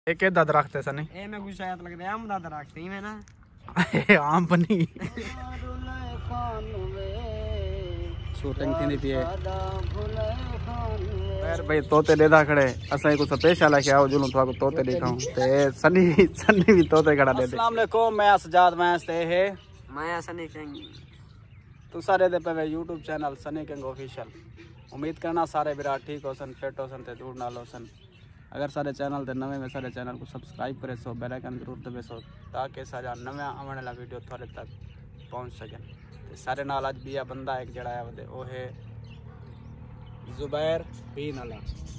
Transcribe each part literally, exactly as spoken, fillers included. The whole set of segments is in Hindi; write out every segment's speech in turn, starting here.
ਇਹ ਕਿਹਦਾ ਦਰਖਤ ਹੈ ਸਨੀ? ਇਹ ਮੈਂ ਕੁਝ ਸ਼ਾਇਦ ਲੱਗਦਾ ਆਮ ਦਾ ਦਰਖਤ ਹੀ ਮੈਂ ਨਾ ਇਹ ਆਮ ਬਣੀ शूटिंग थी पी यार भाई तोते लेदा खड़े असां को स्पेशल है क्या जुलूं तो को तोते दिखाऊं ते सनी सनी भी तोते खड़ा दे दे। अस्सलाम वालेकुम मैं सजाद मैं से है मैं सनी किंग तू सारे दे पे YouTube channel Sunny King official. उम्मीद करना सारे विराट ठीक हो सन फिट हो सन ते दूर नाल हो सन। अगर सारे चैनल ते नवे में सारे चैनल को सब्सक्राइब करे सो बेल आइकन जरूर दबे सो ताकि सारा नवा आने वाला वीडियो थोड़े तक पहुंच सके। सारे नाल अज भी बंदा एक जड़ा है वो वो है जुबैर बीन अला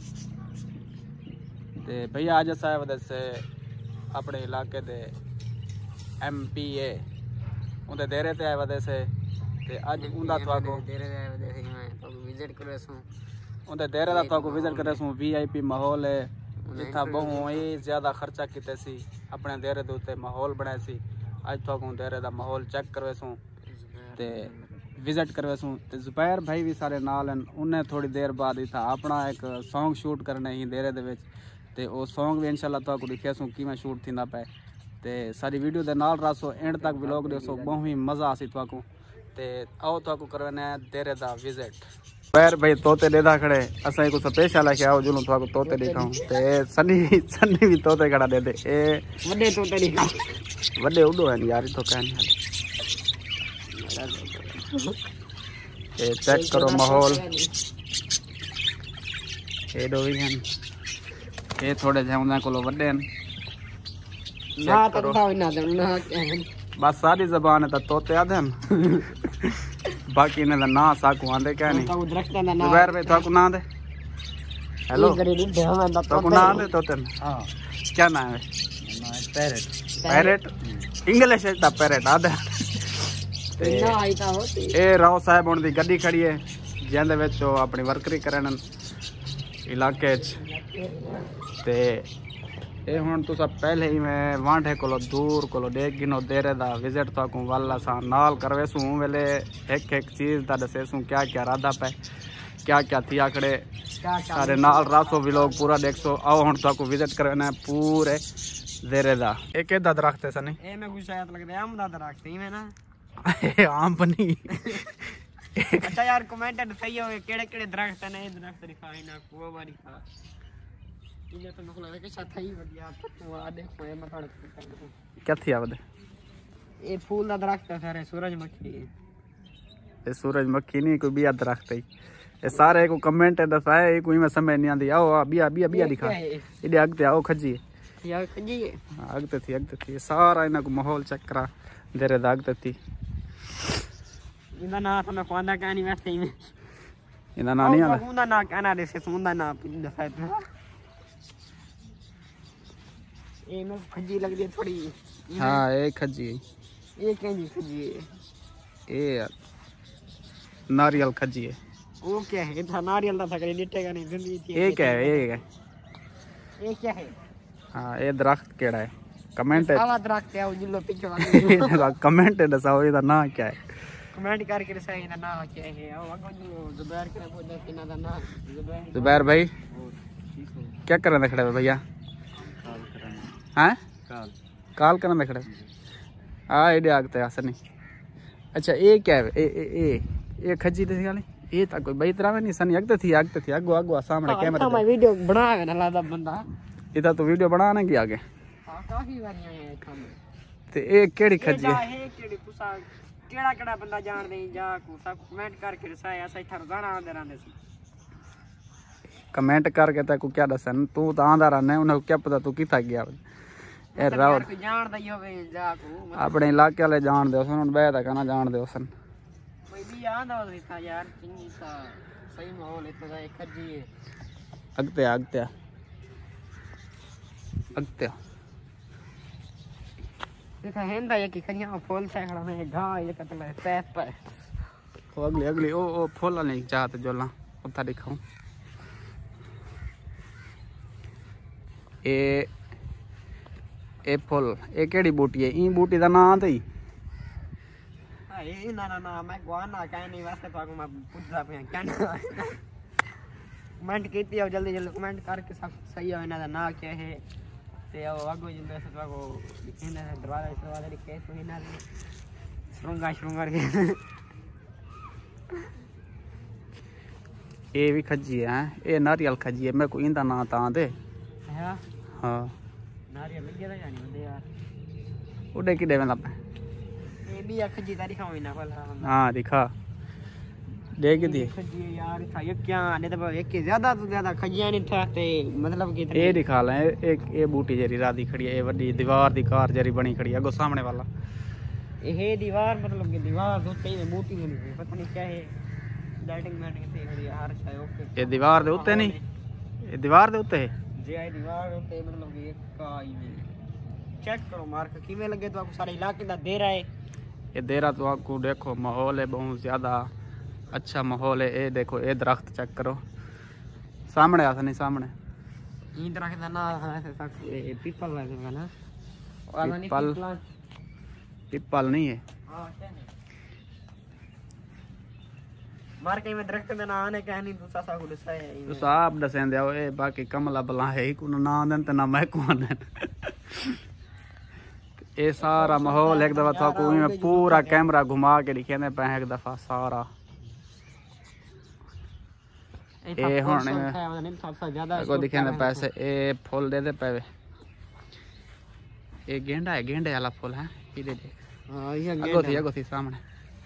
ते भैया अज असा वदे से अपने इलाके दे एम पी ए उनके डेरे ते आए वदे से ते अज उनका थोको डेरे दे वदे से मैं तो विजिट करे सो उनके डेरे दा थोको विजिट करे सो वी आई पी माहौल है जिथा बहु ही ज्यादा खर्चा किते सी अपने डेरे दे उत्ते माहौल बनाए सी। अज थोको डेरे दा माहौल चेक करवे सो ते विजिट करवे सूँ ते जुबैर भाई भी सारे नाल हैं। उन्हें थोड़ी देर बाद इतना अपना एक सॉन्ग शूट करने ही देरे दे विच ते वो सॉन्ग भी इंशाल्लाह तुहानू दिखे सूँ किवें शूट थींदा पे ते सारी वीडियो दे नाल रसो एंड तक व्लॉग दसो बहुत ही मज़ा आसी तुहानू ते आओ तुहानू करवाने देरे दा विजिट। जुबैर भाई तोते लेदा खड़े असां को स्पेशल है क्या जुलूं तो को तोते दिखाऊं ते सनी सनी भी तोते खड़ा दे दे। ए वड्डे तोते दिखा वड्डे उडो हैं यार तो कहने ये चेक करो माहौल ये दो भी हैं ये थोड़े जे उन्हें को वड्डे हैं ना तो था ना तो ना बस सारी जबान है तो तोते आदे हैं बाकी ने ना साकू आंदे क्या नहीं तो दरख्त ना ना जुबैर भाई तो को ना दे हेलो तो को ना दे तोते हां क्या नाम है? पैरेट पैरेट इंग्लिश है ता पैरेट आदे ना आई ता होती ए राव साहब हुण दी गड्डी खड़ी है जिंदे विच ओ अपनी वर्करी करन इलाके च ते ए हुण तुसा पहले ही मैं वांढे कोलो दूर कोलो देख गिनो देरे दा विजिट ताकू वाला सा नाल करवे सू वेले एक एक चीज दा दसे सू क्या क्या रादा पे क्या क्या थी आकड़े सारे नाल रासो व्लॉग पूरा देखसो। आओ हुण ताकू विजिट करना पूरे देरे दा। ए केदा दरख्त है सनी? ए मैं कुछ शायद लगदा आम दा दरख्त ही मैं ना आम बनी अच्छा यार कमेंट सही हो केड़े केड़े दरख्त ने ये दरख्त दिखाई ना को बारी खा इने तो मखला के साथ ही बढ़िया तो आ देखो ये मैं थोड़ा क्या थी आवदे ये फूल दा दरख्त है सारे सूरजमुखी ये सूरजमुखी नहीं कोई बिया दरख्त है ये सारे को कमेंट दसाए कोई में समझ नहीं आंदी। आओ बिया बिया बिया दिखा इडे अगते आओ खजी या खजी अगते थी अगते थी सारा इना को माहौल चेक करा देरे दागते थी इंदा ना तो मैं कोंदा कहानी वैसे ही में इंदा ना नहीं आंदा उंदा ना कहना दे से सुंदा ना दसाए ए में खजी लग दी थोड़ी हां ए खजी ये कैंजी खजी ए नारियल खजी है वो क्या है था नारियल था करे निटेगा नहीं जिंदगी थी ये क्या है ये ये क्या है हां ये दरख्त केड़ा है कमेंट है आवाज रखते हैं जिल्लो पीछे वाले कमेंट है दसाओ इदा ना क्या है कमेंट करके सही ना ना क्या है ओ अगो जो जुबैर के बोल दे ना ना जुबैर जुबैर भाई क्या कर रहे खड़े भैया? हैं काल काल करने खड़े आ इडे आगते आसनी। अच्छा ये क्या है ए ए ए ये खजी दे गाली ये ता कोई बई तरह में नहीं सनी अगते थी अगते थी अगो अगो सामने कैमरा मैं वीडियो बनावे ना लादा बंदा इता तो वीडियो बनाने की आगे हां काफी वारियां है काम ते ए केड़ी खजी है है केड़ी कुसा केड़ा केड़ा बंदा जान दे जा को सब कमेंट करके दसाया ऐसा इथर जाना आंदे रहंदे सी कमेंट करके ता को क्या दसन तू तो आंदा रहने उन्हें क्या पता तू किथा गया ए राव जान दई होवे जा को अपने इलाके वाले जान दे उसन बे ता कहना जान दे उसन कोई भी आंदा हो था यार चिंगी सा सही माहौल इतना एक खजी है अगते अगते अगते देखा हेंदा ये की खनिया फूल से खड़ा में घा ये कतला पैप पर ओ अगली अगली ओ ओ फूल नहीं चाहते जोला उठा दिखाऊं ए ए फुल ए केड़ी बूटी है ई बूटी दा नाम ते हां ए ना ना ना मैं गवाना कहनी वास्ते तो मैं पूछदा पे क्या कमेंट कीती हो जल्दी जल्दी कमेंट करके सब सही हो इना दा ना क्या है ते वो आगो जिंदा से को लिखना है दरवाजा दरवाजा लिखे तो हिना श्रृंगार श्रृंगार के ये भी खजी है ये नारियल खजी है मेरे को इंदा ना ता दे है हां नारियल लग गया जानी बंदे यार उड़े किडे वेंदा पे ये भी खजी तारीख में ना वाला हां दिखा देख दी खजी यार था ये क्या ने तो एक के ज्यादा तो ज्यादा खजियां नहीं था ते मतलब कि ये दिखा ले एक ये बूटी जरी रादी खड़ी है ये बड़ी दीवार दी कार जरी बनी खड़ी है गो सामने वाला ये दीवार मतलब कि दीवार दो तीन बूटी नहीं पता नहीं क्या है लाइटिंग मैटिंग से है यार शायद ओके ये दीवार दे उत्ते नहीं ये दीवार दे उत्ते जे आई दीवार उत्ते मतलब कि एक का ही चेक करो मार्क किਵੇਂ लगे तो आपको सारे इलाके दा दे रहा है ये दे रहा तो आपको देखो माहौल है बहुत ज्यादा अच्छा माहौल है ये देखो ये दरख्त चेक करो सामने आता नहीं सामने ये दरख्त का नाम है तक ये पीपल लगेगा ना और नहीं पीपल पीपल नहीं है हां क्या नहीं मार के में दरख्त का नाम है कहनी तो सासा को दसा है तो साहब दसेंदे आओ ए बाकी कमला बला है को ना देन ते ना मैं को देन ये सारा माहौल एक दफा तो को में पूरा कैमरा घुमा के दिखाने पे एक दफा सारा ए होने में सबसे ज्यादा को दिखाने पैसे ए फूल दे दे पे ये गेंडा है गेंडे वाला फूल है ये दे दे हां ये अगो थी अगो थी सामने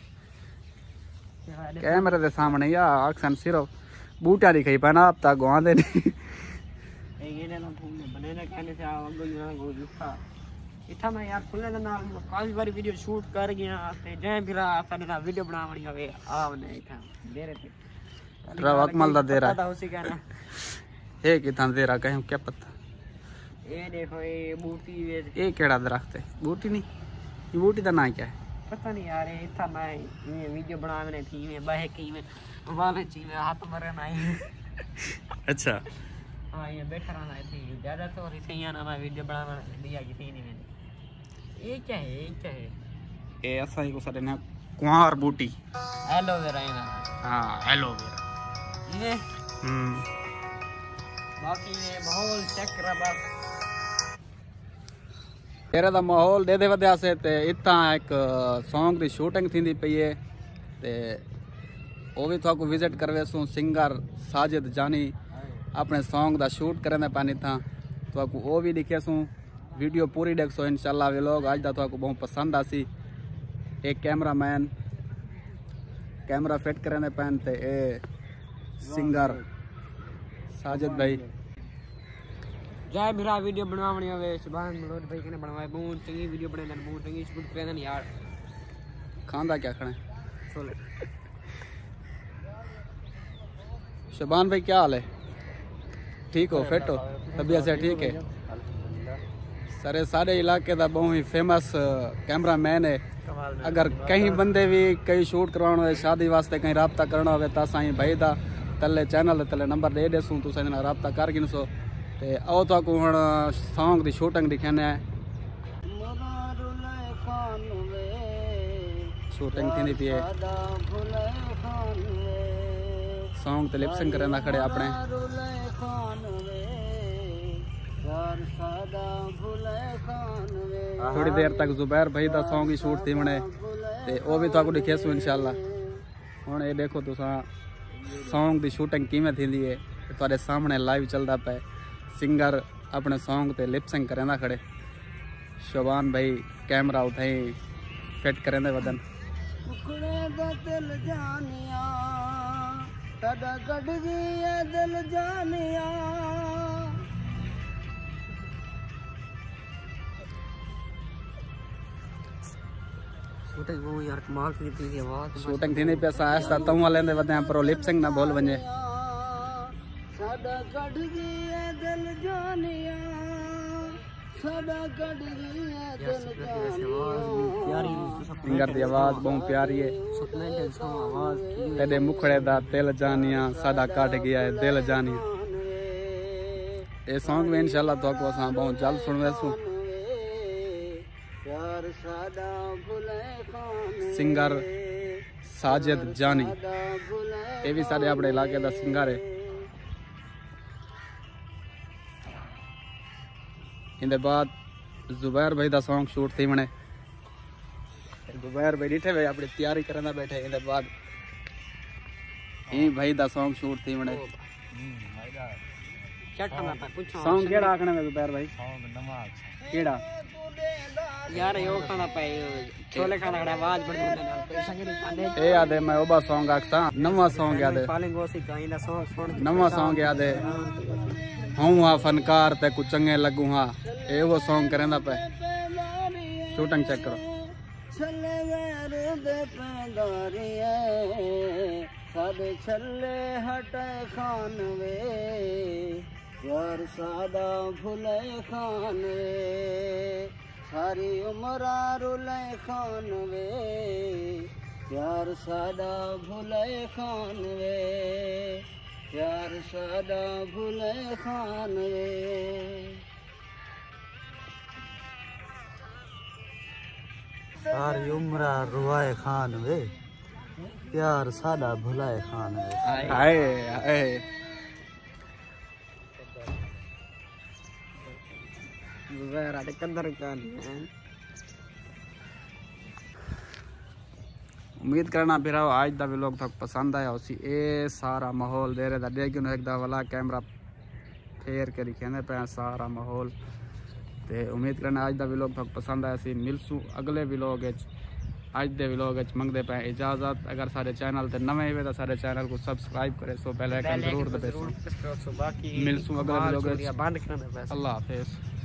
कैमरे के सामने या अक्सन सिर्फ बूटा दिखाई पाना अब तक गवा दे नहीं ये ना फूल बनाने कहने से आगो ना गो दिखा इथा मैं यार खुले ना काफी बार वीडियो शूट कर गया ते जय बिरा अपने ना वीडियो बनावणी हवे आवने इथा दे रहे थे अकमल दा दे रहा पता उसी का ना ये कितना दे रहा कहीं क्या पता ये देखो ये बूटी ये केड़ा दरख्त है बूटी नहीं ये बूटी का नाम क्या है पता नहीं यार ये था मैं ये वीडियो बनाने थी मैं बहे की में वाले ची में हाथ मरे ना अच्छा हां ये बैठा रहना थी ज्यादा तो इसे यहाँ ना मैं वीडियो बनाना दिया कि थी नहीं मैंने ये क्या है ये क्या है ये ऐसा ही को सारे ना कुंवार बूटी एलोवेरा है ना हां एलोवेरा ये हम्म बाकी ये माहौल चेक करा बस तेरे दा माहौल दे दे वदया से ते इतना एक सॉन्ग दी शूटिंग थींदी पई है ते ओ भी थाको विजिट करवे सु सिंगर साजिद जानी अपने सॉन्ग दा शूट करने पानी था थाको ओ भी दिखे सु वीडियो पूरी देख सो इंशाल्लाह वे लोग आज दा थाको बहुत पसंद आसी एक कैमरामैन कैमरा फिट करने पान ते ए सिंगर साजिद भाई जय मेरा वीडियो बनवानी हवे सुभान मनोज भाई ने बनवाए बहुत चंगी वीडियो बने दन बहुत चंगी शूट करे दन यार खांदा क्या खड़े छोले शबान भाई क्या हाल है ठीक हो फिट हो तबीयत से ठीक है सारे सारे इलाके का बहुत ही फेमस कैमरामैन है अगर कहीं बंदे भी कहीं शूट करवाना हो शादी वास्ते कहीं रबता करना हो तो साईं भाई दा तले चैनल तले नंबर दे देसूँ तुम इन्हें रबता कर गिनसो ते आओ तो हुण सॉन्ग दी शूटिंग दिखाने है शूटिंग थी पी है सॉन्ग ते लिपसिंग करना खड़े अपने थोड़ी देर तक जुबैर भाई दा सॉन्ग ही शूट थी मने ते ओ भी तो दिखेसू इंशाल्लाह हुण ये देखो तुसा सॉन्ग दी शूटिंग किवें थींदी है तुहाडे सामने लाइव चलदा पे सिंगर अपने सॉन्ग ते लिपसिंग करेंदा खड़े शबान भाई कैमरा उठाई फिट करेंदे वदन दिल जानिया तदा कट गई दिल जानिया शूटिंग वो यार कमाल की थी आवाज शूटिंग थी नहीं पैसा ऐसा तुम वाले वदे पर लिपसिंग ना बोल वने साडा कट गई दिल जानिया साडा कट गई दिल जानिया सिंगर दी आवाज बहुत प्यारी है सपने दे सो आवाज तेरे मुखड़े दा दिल जानिया साडा कट गया है दिल जानिया ये सॉन्ग में इंशाल्लाह तो को असा बहुत जल्द सुनवेसू प्यार साडा भुले खान सिंगर साजिद जानी ये भी सारे अपने इलाके दा सिंगर है इंदे बाद जुबैर भाई दा सॉन्ग शूट थी वने जुबैर भाई डिठे वे अपनी तैयारी करना बैठे इंदे बाद ई भाई दा सॉन्ग शूट थी वने सॉन्ग केड़ा आखने में जुबैर भाई सॉन्ग नमाज केड़ा यार यो खाना पे छोले खाना खड़ा आवाज बड़ी होने नाल पैसा के पाले ए याद है मैं ओबा सॉन्ग आखसा नवा सॉन्ग याद है पाले गोसी काइंदा सॉन्ग सुन नवा सॉन्ग याद है हूं हां फनकार ते कुछ चंगे लगू हां ए वो सॉन्ग करेंदा पे शूटिंग चेक करो छले वेर दे पैदारिए सादे छले हटे खान वे यार सादा भुले खान वे सारी उम्र रुले खान वे यार सादा भुले खान वे यार सादा भुले खान वे सारी उम्र रुआए खान वे प्यार सादा भुलाए खान वे हाय हाय जुबैर आटे कदर कान उम्मीद करना फिर आज दा व्लॉग तक पसंद आया उसी ए सारा माहौल दे रहे दा देखियो एक दा वाला कैमरा फेर के दिखाने पे सारा माहौल ते उम्मीद करना आज दा व्लॉग तक पसंद आया सी मिलसू अगले व्लॉग विच आज दे व्लॉग विच मंगदे पे इजाजत अगर सारे चैनल ते नवे हुए तो सारे चैनल को सब्सक्राइब करे सो बेल आइकन जरूर दबाओ बाकी मिलसू अगले व्लॉग विच बंद करना पैसा अल्लाह हाफिज।